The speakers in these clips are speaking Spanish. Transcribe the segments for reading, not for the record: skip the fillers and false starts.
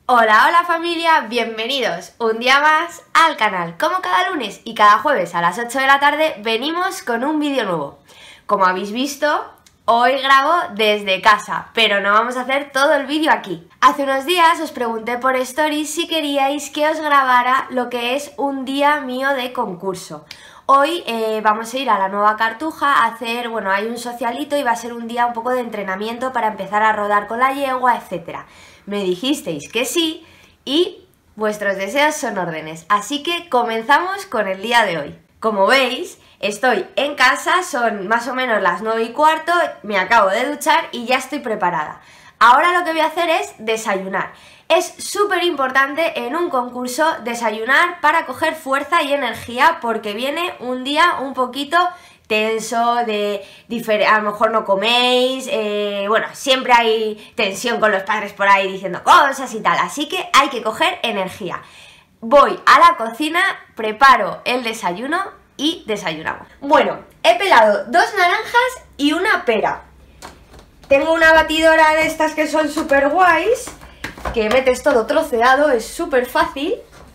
Hola, hola familia, bienvenidos un día más al canal. Como cada lunes y cada jueves a las 8 de la tarde venimos con un vídeo nuevo. Como habéis visto, hoy grabo desde casa, pero no vamos a hacer todo el vídeo aquí. Hace unos días os pregunté por stories si queríais que os grabara lo que es un día mío de concurso. Hoy vamos a ir a la Nueva Cartuja a hacer, hay un socialito y va a ser un día un poco de entrenamiento para empezar a rodar con la yegua, etc. Me dijisteis que sí y vuestros deseos son órdenes, así que comenzamos con el día de hoy. Como veis, estoy en casa, son más o menos las 9:15, me acabo de duchar y ya estoy preparada. Ahora lo que voy a hacer es desayunar. Es súper importante en un concurso desayunar para coger fuerza y energía porque viene un día un poquito tenso, a lo mejor no coméis, siempre hay tensión con los padres por ahí diciendo cosas y tal, así que hay que coger energía. Voy a la cocina, preparo el desayuno y desayunamos. Bueno, he pelado 2 naranjas y una pera. Tengo una batidora de estas que son súper guays, que metes todo troceado, es súper fácil.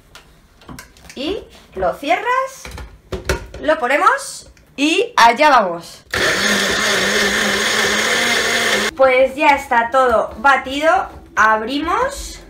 Y lo cierras, lo ponemos y allá vamos. Pues ya está todo batido, abrimos,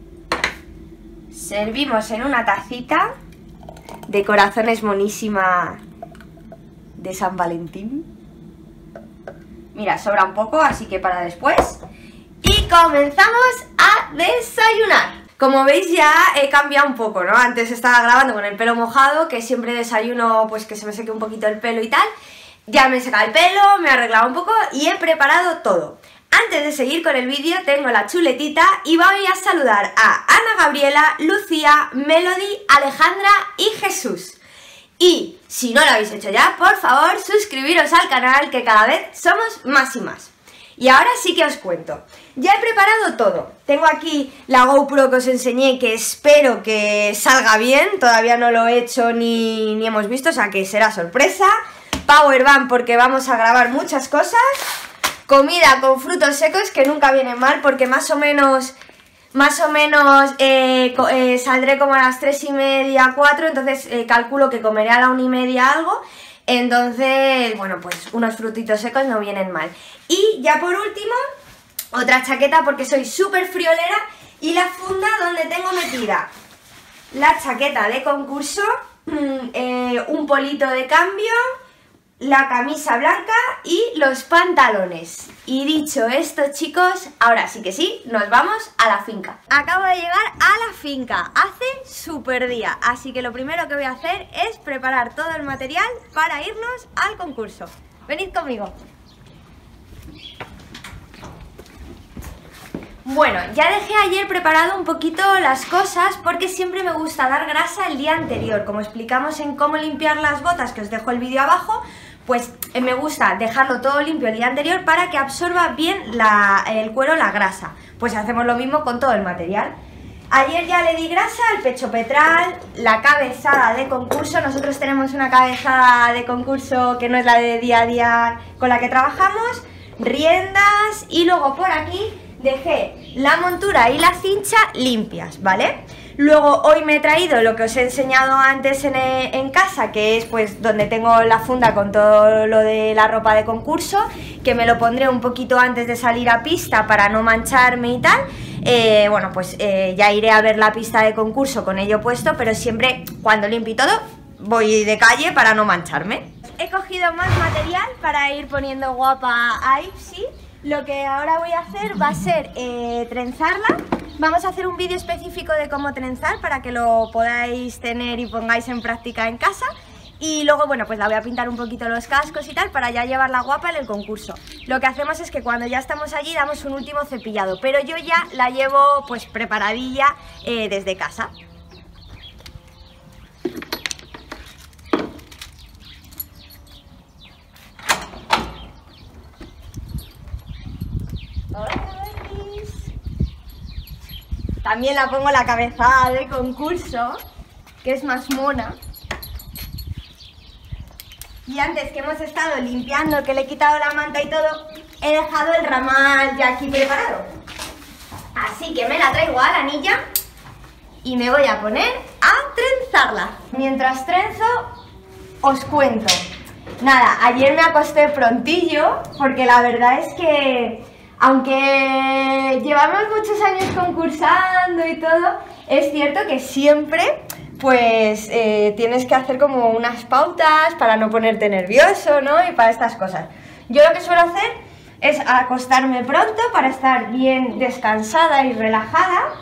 servimos en una tacita de corazones monísima de San Valentín. Mira, sobra un poco, así que para después. Y comenzamos a desayunar. Como veis ya he cambiado un poco, ¿no? Antes estaba grabando con el pelo mojado, que siempre desayuno pues que se me seque un poquito el pelo y tal. Ya me he secado el pelo, me he arreglado un poco y he preparado todo. Antes de seguir con el vídeo tengo la chuletita y voy a saludar a Ana Gabriela, Lucía, Melody, Alejandra y Jesús. Y si no lo habéis hecho ya, por favor suscribiros al canal, que cada vez somos más y más. Y ahora sí que os cuento. Ya he preparado todo. Tengo aquí la GoPro que os enseñé, que espero que salga bien. Todavía no lo he hecho ni hemos visto, o sea que será sorpresa. Powerbank porque vamos a grabar muchas cosas. Comida con frutos secos, que nunca viene mal porque más o menos saldré como a las 3:30, 4, entonces calculo que comeré a la 1:30 algo. Entonces, pues unos frutitos secos no vienen mal. Y ya por último, otra chaqueta porque soy súper friolera y la funda donde tengo metida la chaqueta de concurso, un polito de cambio, la camisa blanca y los pantalones. Y dicho esto, chicos, ahora sí que sí, nos vamos a la finca. Acabo de llegar a la finca, hace súper día, así que lo primero que voy a hacer es preparar todo el material para irnos al concurso. Venid conmigo. Bueno, ya dejé ayer preparado un poquito las cosas porque siempre me gusta dar grasa el día anterior. Como explicamos en cómo limpiar las botas, que os dejo el vídeo abajo, pues me gusta dejarlo todo limpio el día anterior para que absorba bien el cuero la grasa. Pues hacemos lo mismo con todo el material. Ayer ya le di grasa al pecho petral, la cabezada de concurso. Nosotros tenemos una cabezada de concurso que no es la de día a día con la que trabajamos, riendas, y luego por aquí dejé la montura y la cincha limpias, ¿vale? Luego hoy me he traído lo que os he enseñado antes en casa, que es pues donde tengo la funda con todo lo de la ropa de concurso, que me lo pondré un poquito antes de salir a pista para no mancharme y tal. Ya iré a ver la pista de concurso con ello puesto, pero siempre cuando limpie todo voy de calle para no mancharme. He cogido más material para ir poniendo guapa a Ipsy. Lo que ahora voy a hacer va a ser trenzarla. Vamos a hacer un vídeo específico de cómo trenzar para que lo podáis tener y pongáis en práctica en casa. Y luego, pues la voy a pintar un poquito los cascos y tal para ya llevarla guapa en el concurso. Lo que hacemos es que cuando ya estamos allí damos un último cepillado, pero yo ya la llevo pues preparadilla desde casa. También la pongo la cabezada de concurso, que es más mona. Y antes que hemos estado limpiando, que le he quitado la manta y todo, he dejado el ramal ya aquí preparado. Así que me la traigo a la anilla y me voy a poner a trenzarla. Mientras trenzo, os cuento. Nada, ayer me acosté prontillo porque la verdad es que, aunque llevamos muchos años concursando y todo, es cierto que siempre pues tienes que hacer como unas pautas para no ponerte nervioso, ¿no? Y para estas cosas. Yo lo que suelo hacer es acostarme pronto para estar bien descansada y relajada.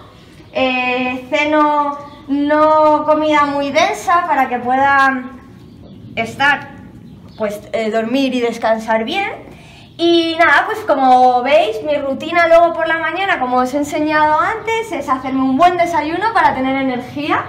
Ceno no comida muy densa para que pueda estar, pues dormir y descansar bien. Y nada, pues como veis, mi rutina luego por la mañana, como os he enseñado antes, es hacerme un buen desayuno para tener energía.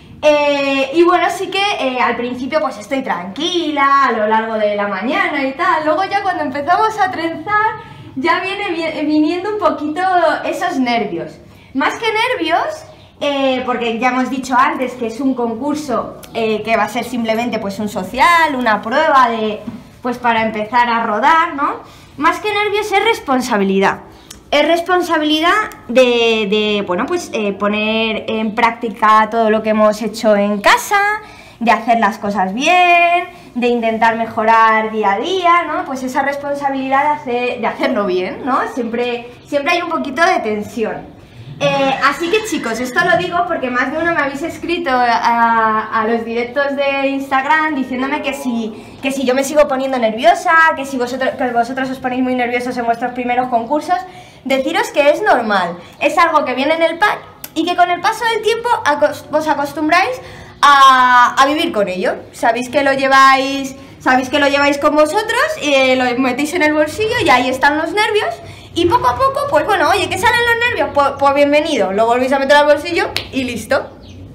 Y bueno, sí que al principio pues estoy tranquila a lo largo de la mañana y tal. Luego ya cuando empezamos a trenzar ya viene viniendo un poquito esos nervios. Más que nervios, porque ya hemos dicho antes que es un concurso que va a ser simplemente pues un social, una prueba de, pues para empezar a rodar, ¿no? Más que nervios es responsabilidad. Es responsabilidad de bueno, pues poner en práctica todo lo que hemos hecho en casa, de hacer las cosas bien, de intentar mejorar día a día, ¿no? Pues esa responsabilidad de hacerlo bien, ¿no? Siempre hay un poquito de tensión. Así que chicos, esto lo digo porque más de uno me habéis escrito a los directos de Instagram diciéndome que si yo me sigo poniendo nerviosa, que vosotros os ponéis muy nerviosos en vuestros primeros concursos. Deciros que es normal, es algo que viene en el pack y que con el paso del tiempo os acostumbráis a vivir con ello. Sabéis que lo lleváis con vosotros, lo metéis en el bolsillo y ahí están los nervios. Y poco a poco, pues bueno, oye, ¿que salen los nervios? Pues bienvenido, lo volvéis a meter al bolsillo y listo.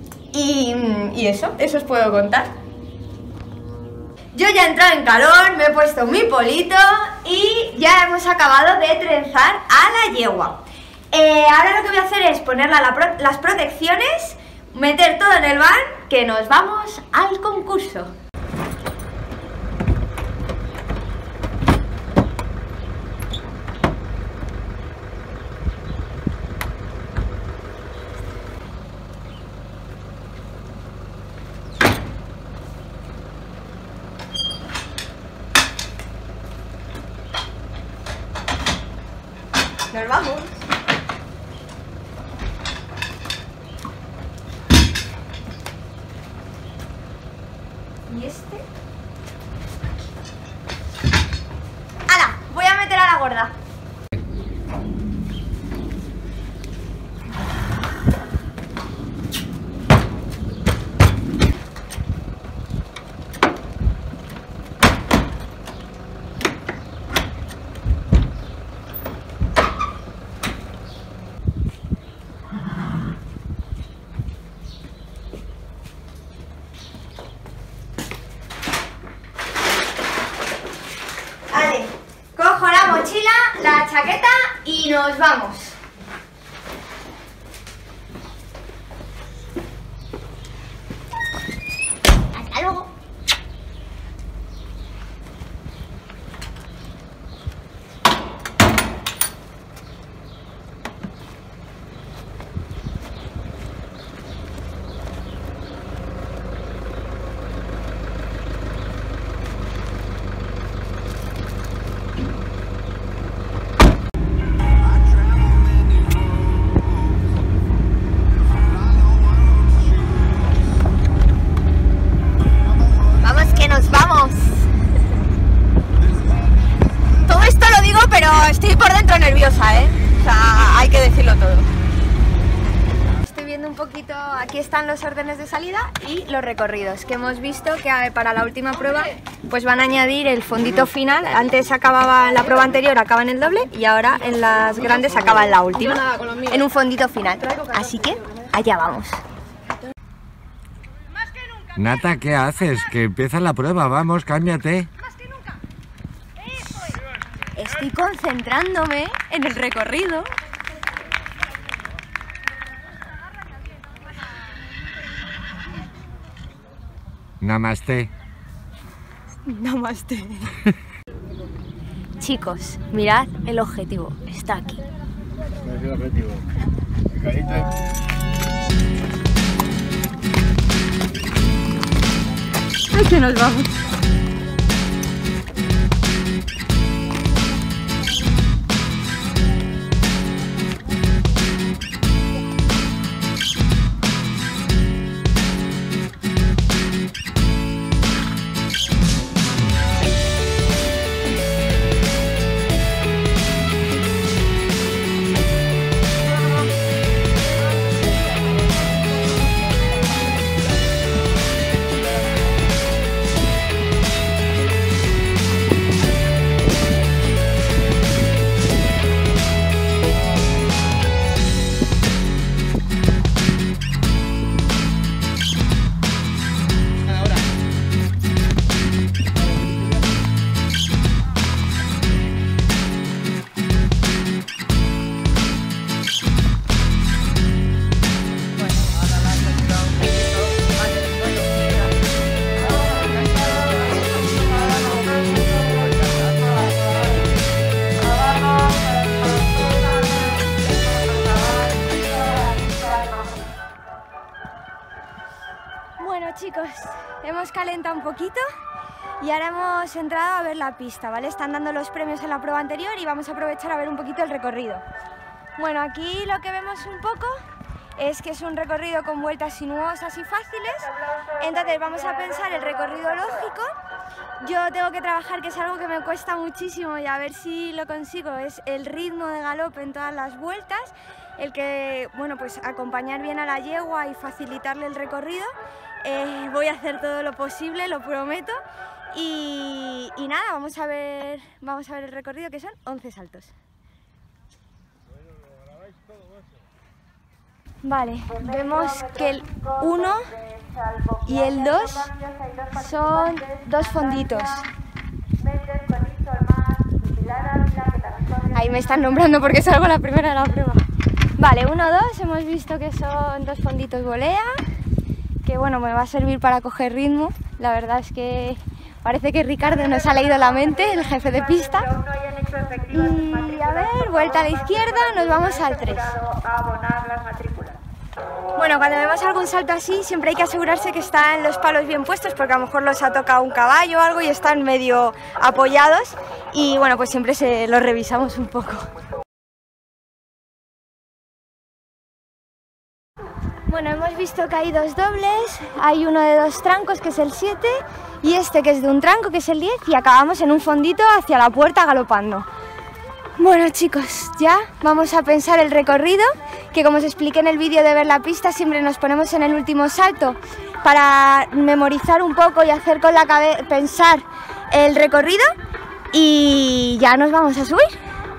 Y eso os puedo contar. Yo ya he entrado en calor, me he puesto mi polito y ya hemos acabado de trenzar a la yegua. Ahora lo que voy a hacer es ponerle las protecciones, meter todo en el van, que nos vamos al concurso. Nos vamos. ¿Y este? ¡Hala! Voy a meter a la gorda. Cojo la mochila, la chaqueta y nos vamos. Hasta luego. Estoy por dentro nerviosa, o sea, hay que decirlo todo. Estoy viendo un poquito, aquí están los órdenes de salida y los recorridos, que hemos visto que para la última prueba pues van a añadir el fondito final. Antes acababa en la prueba anterior, acaba en el doble y ahora en las grandes acaba en la última, en un fondito final. Así que allá vamos. Nata, ¿qué haces? Que empieza la prueba, vamos, cámbiate. Estoy concentrándome en el recorrido. Namaste. Namaste. Chicos, mirad el objetivo, está aquí. Ese es el objetivo. ¡Ay, que nos vamos! Bueno, chicos, hemos calentado un poquito y ahora hemos entrado a ver la pista, ¿vale? Están dando los premios en la prueba anterior y vamos a aprovechar a ver un poquito el recorrido. Bueno, aquí lo que vemos un poco es que es un recorrido con vueltas sinuosas y fáciles, entonces vamos a pensar el recorrido lógico. Yo tengo que trabajar, que es algo que me cuesta muchísimo, y a ver si lo consigo, es el ritmo de galope en todas las vueltas, el que, bueno, pues acompañar bien a la yegua y facilitarle el recorrido. Voy a hacer todo lo posible, lo prometo, y nada, vamos a ver el recorrido, que son 11 saltos. Vale, vemos que el 1 y el 2 son dos fonditos. Ahí me están nombrando porque salgo la primera de la prueba. Vale, 1, 2, hemos visto que son dos fonditos volea, que bueno, me va a servir para coger ritmo. La verdad es que parece que Ricardo nos ha leído la mente, el jefe de pista. Y a ver, vuelta a la izquierda, nos vamos al 3. Bueno, cuando vemos algún salto así, siempre hay que asegurarse que están los palos bien puestos, porque a lo mejor los ha tocado un caballo o algo y están medio apoyados, y bueno, pues siempre los revisamos un poco. Bueno, hemos visto que hay dos dobles, hay uno de 2 trancos que es el 7 y este que es de un tranco que es el 10, y acabamos en un fondito hacia la puerta galopando. Bueno, chicos, ya vamos a pensar el recorrido, que como os expliqué en el vídeo de ver la pista, siempre nos ponemos en el último salto para memorizar un poco y hacer con la cabeza, pensar el recorrido, y ya nos vamos a subir.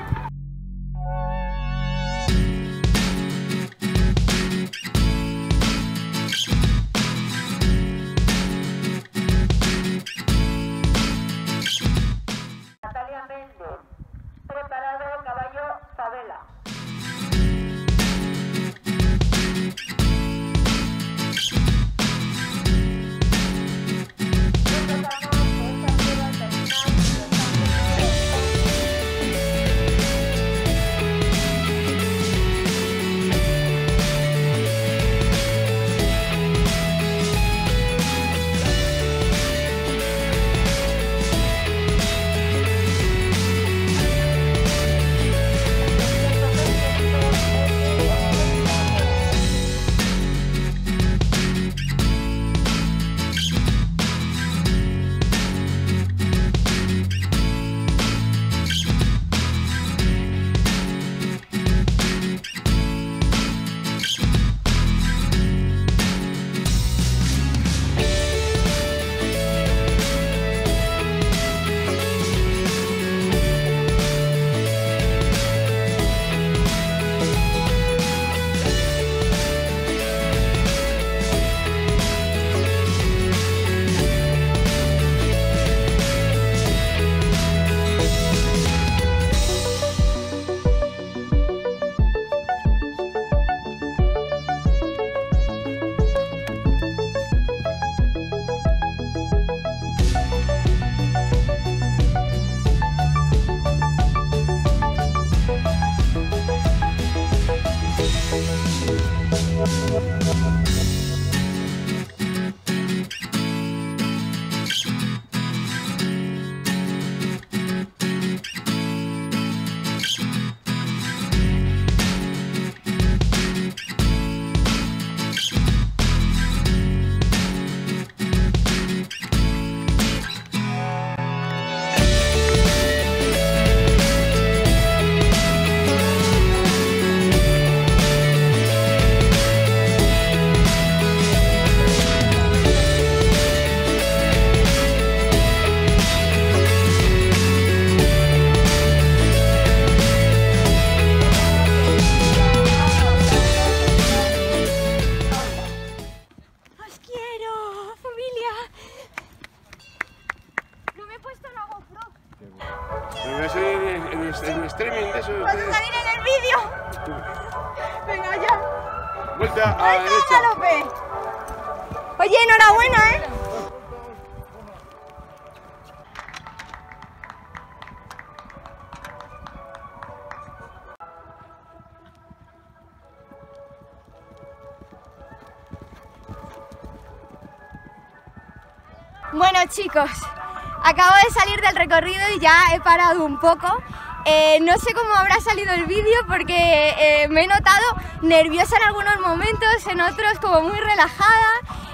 Preparado, caballo, Favela. Pero voy a salir en streaming de eso. ¡Vas a salir en el vídeo! Venga ya. Vuelta a la derecha. Galope. Oye, enhorabuena, ¿eh? Bueno, chicos, acabo de salir del recorrido y ya he parado un poco. No sé cómo habrá salido el vídeo porque me he notado nerviosa en algunos momentos, en otros como muy relajada.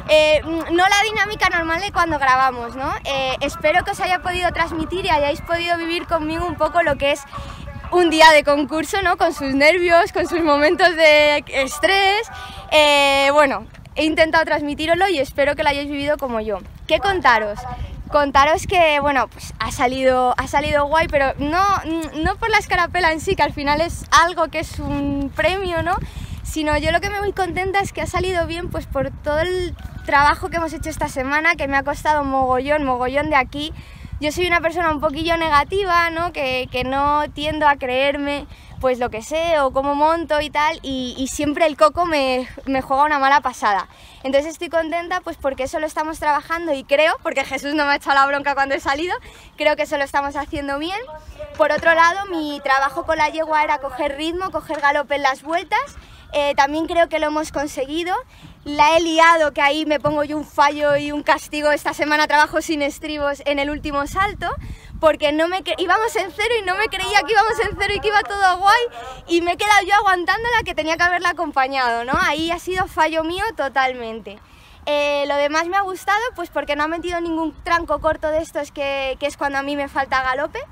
No la dinámica normal de cuando grabamos, ¿no? Espero que os haya podido transmitir y hayáis podido vivir conmigo un poco lo que es un día de concurso, ¿no? Con sus nervios, con sus momentos de estrés. Bueno, he intentado transmitíroslo y espero que lo hayáis vivido como yo. ¿Qué contaros? Contaros que, bueno, pues ha salido guay, pero no por la escarapela en sí, que al final es algo que es un premio, ¿no? Sino yo lo que me voy contenta es que ha salido bien, pues por todo el trabajo que hemos hecho esta semana, que me ha costado mogollón de aquí. Yo soy una persona un poquillo negativa, ¿no? Que no tiendo a creerme pues lo que sé o cómo monto y tal, y siempre el coco me juega una mala pasada. Entonces estoy contenta pues porque eso lo estamos trabajando y creo, porque Jesús no me ha echado la bronca cuando he salido, creo que eso lo estamos haciendo bien. Por otro lado, mi trabajo con la yegua era coger ritmo, coger galope en las vueltas. También creo que lo hemos conseguido. La he liado, que ahí me pongo yo un fallo y un castigo. Esta semana trabajo sin estribos en el último salto, porque íbamos en cero y no me creía que íbamos en cero y que iba todo guay, y me he quedado yo aguantándola, que tenía que haberla acompañado, ¿no? Ahí ha sido fallo mío totalmente. Lo demás me ha gustado pues porque no ha metido ningún tranco corto de estos que es cuando a mí me falta galope.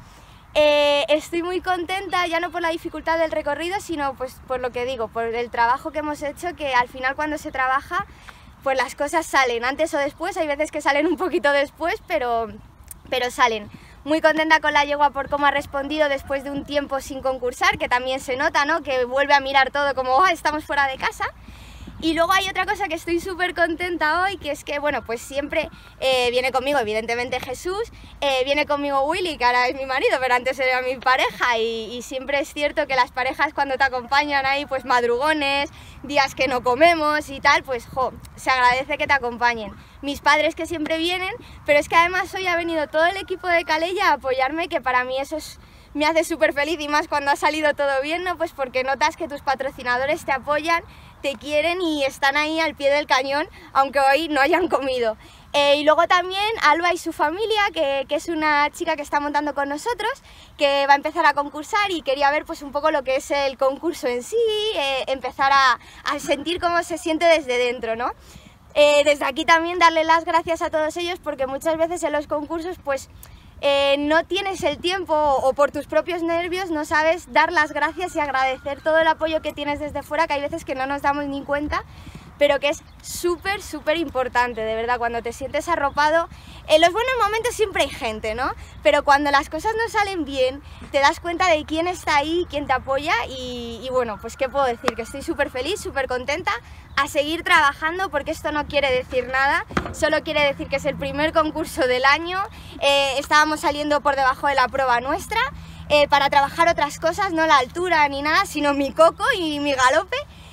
Estoy muy contenta, ya no por la dificultad del recorrido, sino pues por lo que digo, por el trabajo que hemos hecho, que al final cuando se trabaja pues las cosas salen, antes o después. Hay veces que salen un poquito después, pero salen. Muy contenta con la yegua por cómo ha respondido después de un tiempo sin concursar, que también se nota, ¿no? Que vuelve a mirar todo como oh, estamos fuera de casa. Y luego hay otra cosa que estoy súper contenta hoy, que es que, bueno, pues siempre viene conmigo, evidentemente, Jesús, viene conmigo Willy, que ahora es mi marido, pero antes era mi pareja, y siempre es cierto que las parejas cuando te acompañan ahí, pues madrugones, días que no comemos y tal, pues, jo, se agradece que te acompañen. Mis padres que siempre vienen, pero es que además hoy ha venido todo el equipo de Calella a apoyarme, que para mí eso me hace súper feliz, y más cuando ha salido todo bien, ¿no? Pues porque notas que tus patrocinadores te apoyan, te quieren y están ahí al pie del cañón, aunque hoy no hayan comido. Y luego también Alba y su familia, que es una chica que está montando con nosotros, que va a empezar a concursar, y quería ver pues un poco lo que es el concurso en sí, empezar a sentir cómo se siente desde dentro, ¿no? Desde aquí también darle las gracias a todos ellos, porque muchas veces en los concursos pues no tienes el tiempo, o por tus propios nervios no sabes dar las gracias y agradecer todo el apoyo que tienes desde fuera, que hay veces que no nos damos ni cuenta, pero que es súper importante, de verdad. Cuando te sientes arropado, en los buenos momentos siempre hay gente, ¿no? Pero cuando las cosas no salen bien, te das cuenta de quién está ahí, quién te apoya, y bueno, pues qué puedo decir, que estoy súper feliz, súper contenta, a seguir trabajando, porque esto no quiere decir nada, solo quiere decir que es el primer concurso del año. Estábamos saliendo por debajo de la prueba nuestra, para trabajar otras cosas, no la altura ni nada, sino mi coco y mi galope.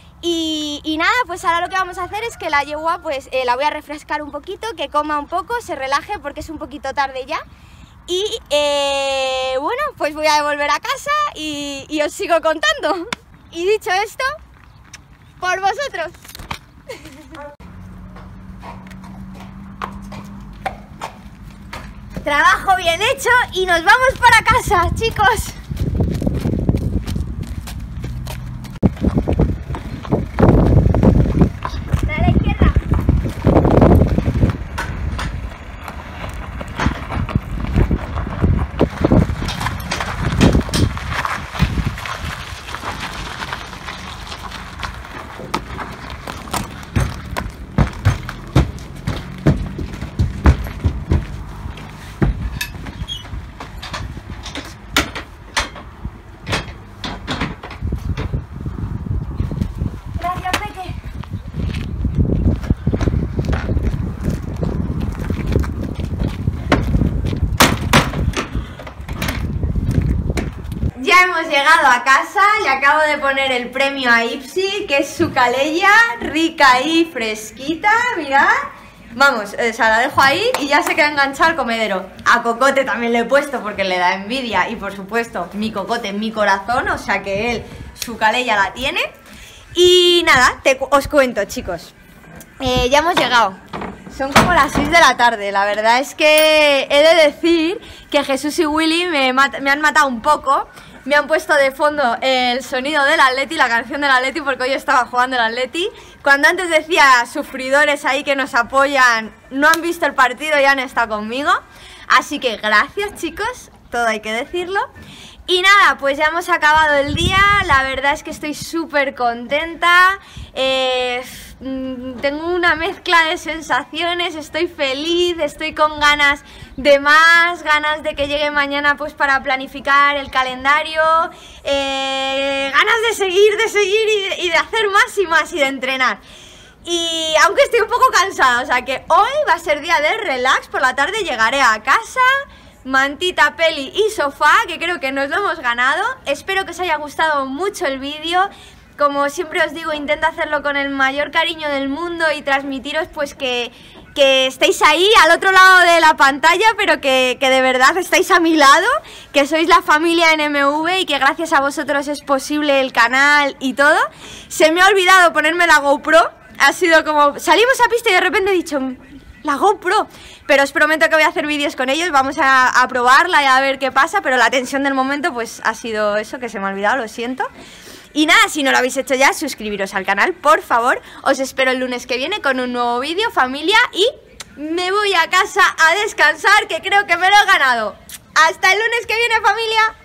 Y nada, pues ahora lo que vamos a hacer es que la yegua pues la voy a refrescar un poquito, que coma un poco, se relaje, porque es un poquito tarde ya. Y bueno, pues voy a volver a casa y os sigo contando. Y dicho esto, por vosotros. Trabajo bien hecho y nos vamos para casa, chicos. A la izquierda. Gracias, Peque. Ya hemos llegado a casa, le acabo de poner el premio a Ipsi, que es su calella, rica y fresquita, mirad. Vamos, o sea, la dejo ahí y ya se queda enganchado al comedero. A Cocote también le he puesto porque le da envidia y por supuesto mi Cocote en mi corazón, o sea que él su calella la tiene. Y nada, os cuento, chicos, ya hemos llegado. Son como las 6 de la tarde, la verdad es que he de decir que Jesús y Willy me han matado un poco. Me han puesto de fondo el sonido del Atleti, la canción del Atleti, porque hoy estaba jugando el Atleti. Cuando antes decía sufridores ahí que nos apoyan, no han visto el partido y han estado conmigo. Así que gracias, chicos, todo hay que decirlo. Y nada, pues ya hemos acabado el día, la verdad es que estoy súper contenta. Tengo una mezcla de sensaciones, estoy feliz, estoy con ganas de más, ganas de que llegue mañana pues para planificar el calendario, ganas de seguir y de hacer más y más y de entrenar. Y aunque estoy un poco cansada, o sea que hoy va a ser día de relax, por la tarde llegaré a casa, mantita, peli y sofá, que creo que nos lo hemos ganado. Espero que os haya gustado mucho el vídeo. Como siempre os digo, intento hacerlo con el mayor cariño del mundo y transmitiros pues que estéis ahí al otro lado de la pantalla, pero que de verdad estáis a mi lado, que sois la familia NMV y que gracias a vosotros es posible el canal y todo. Se me ha olvidado ponerme la GoPro, ha sido como salimos a pista y de repente he dicho la GoPro, pero os prometo que voy a hacer vídeos con ellos, vamos a probarla y a ver qué pasa, pero la tensión del momento pues ha sido eso, que se me ha olvidado, lo siento. Y nada, si no lo habéis hecho ya, suscribiros al canal, por favor. Os espero el lunes que viene con un nuevo vídeo, familia. Y me voy a casa a descansar, que creo que me lo he ganado. Hasta el lunes que viene, familia.